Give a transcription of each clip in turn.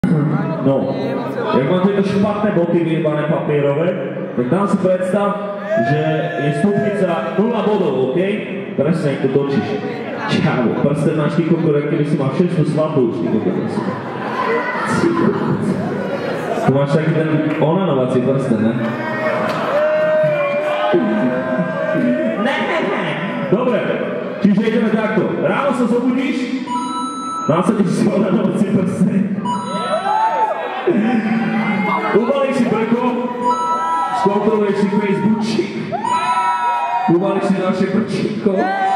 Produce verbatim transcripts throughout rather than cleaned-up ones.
No, jak máte to špatné boty vyjebané papierové, tak tam si predstav, že je stupnica nula bodov, OK? Presne, jak to točíš. Čavo, prsten máš ty kokor, jak keby si mal všetko svadbu už ty kokor. Tu máš taký ten onanovací prsten, ne? Ne, ne, ne. Dobre, čiže ideme takto. Ráno sa zobudíš, násadíš si onanovací prsten. Ubalíš si brko, skontroluješ si Facebookčík, ubalíš si naše brčíko,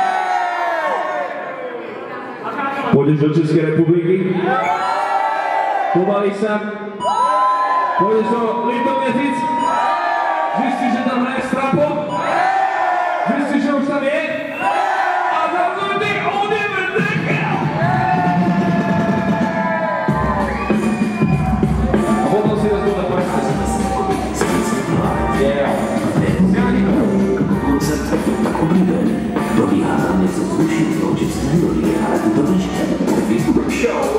pôjdeš do Českej republiky, ubalíš sa, pôjdeš do Litoměřic, zistíš, že tam hraje Strapo, zistíš, že už tam je, a zrazu ty odevrdeke! A potom si vezmu na prste. Koncert tak oblíbený. Dobíhá záměrce zrušit zločistné doly, ale tyto dnešní Facebook shows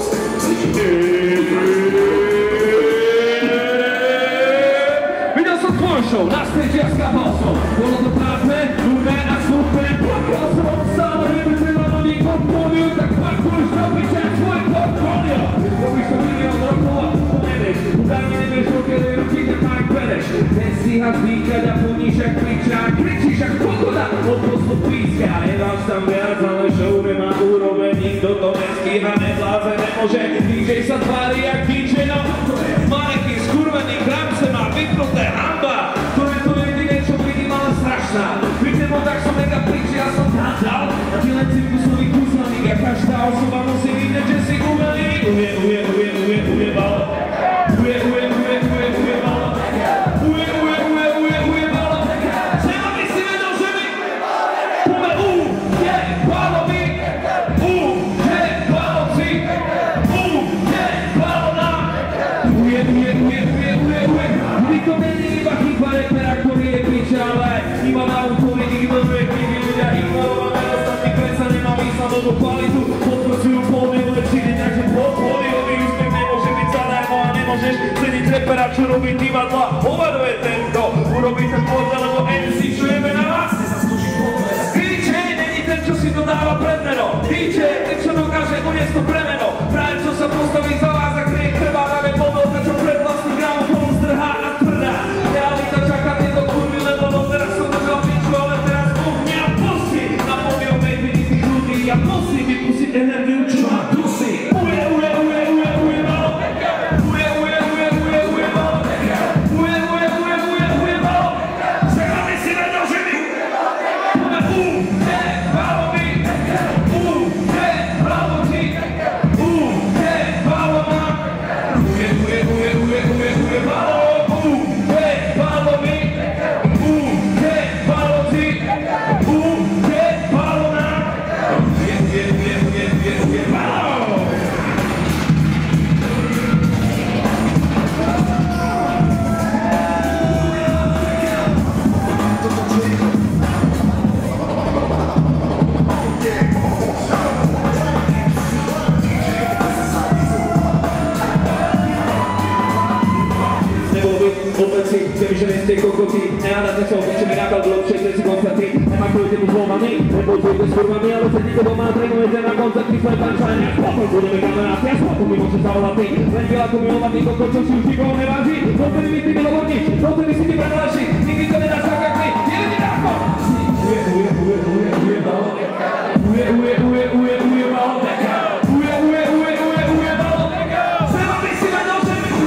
Viděl jsem tvoj show, na stage a skapal som. Bolo to prázdne, nudné a smutné. Plakal som, sám nevyzrela do nich pod pódium, tak parkuj zrobiť aj svoj portfolio. Robíš to milión rokov a to nevieš. Udání nevieš, okedy ruky ťa tak bereš. Nestíhaš dýchať a plníš jak kliča, kričíš jak pokoda od poslu píska. A je vás tam viac, ale show nemá úroveň, nikto to nestíha, nevláze, nemôže. dý džej sa tvári jak dý džej, no to je maneký, skurvený, kramce má vypnuté hamba. To je to jediné, čo vidím, ale strašná. Vidím ho, tak som mega plič, ja som hádal. A ty len cirkusový kúzelník, a každá osoba musí vidieť, že si umelý. Uje, uje, uje, uje, uje, balo. Uje, uje, uje, uje, uje, balo. Uje, uje, uje, uje, uje, balo. Sem, aby si vedel, že my pome u, je, balo mi. U, je, balo si. U, je, balo nám. Uje, uje, uje, uje, uje, uje. Vždy to není iba chyba repera, ktorý je piča, ale iba na úkoli ignoruje knihy ľudia, ignorované ostatní predsa nemá výslednú kvalitu, potvrdzujú pódium lepšiny, takže pódiový úspech nemôže byť zadarmo a nemôžeš ceniť repera, čo robí divadla, hovaduje tento, urobí ten podľa, lebo em cé čujeme na vás. dý džej není ten, čo si to dáva pred meno, dý džej je ten, čo dokáže uniesť to premeno, práve čo sa postaví za vás a kryje krváravé povolka, čo pred vlastnú gramofónu zdrhá a tvrdá. Realita čaká tieto kurvy, lebo no teraz som držal piču, ale teraz kuchni a pusti na pódiovej vidí tých ľudí a musí vypustiť energiu, čo má dusí. Uje, uje, uje, uje, uje, malo. Uje, uje, uje, uje, uje, malo. Uje, uje, uje, uje, uje, malo. Sem, aby si vedel, že my máme u, je, malo my. U, je, malo ti. U, je, malo nám. Uje, uje, uje, uje, uje, uje, malo. U, je, malo my. U, je, malo ti. U, je, malo nám. Uje, uje, uje, uje, uje, uje, malo. Obecní, těmi, že nejste kokotí, nehádáte se o něčem jinak, bylo přijďte si koncerty, nemá kvůli těmu zlomami, nebojte s kurvami, ale sedíte doma, trénujete na koncerty, svoje punchline, jak spokoj, budeme kamarád, já spokoj, mi může zavolatý, len byla jako milovaný kokot, čo si už nikoho neváží, doteď mi ty milovodníš, doteď si ti predláši, nikdy to nedáš tak, jak my, jeden mi dáko! Uje, uje, uje, uje, uje, balo, uje, uje, uje, uje, uje, balo, uje, uje, uje, uje, uje, balo, sem, aby si vedel, že my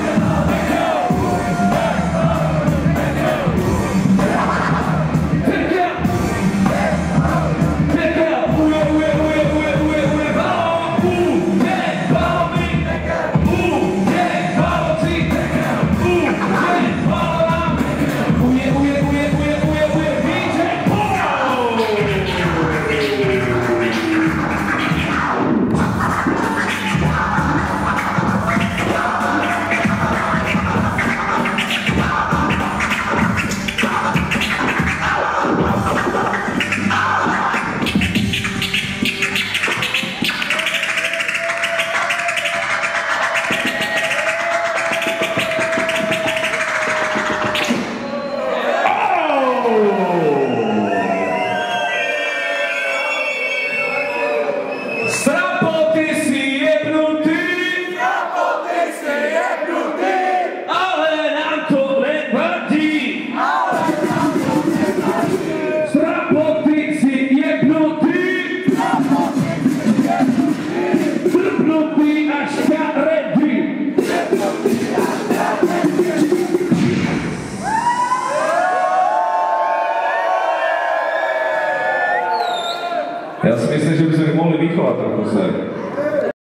mohli vychovať trochu se.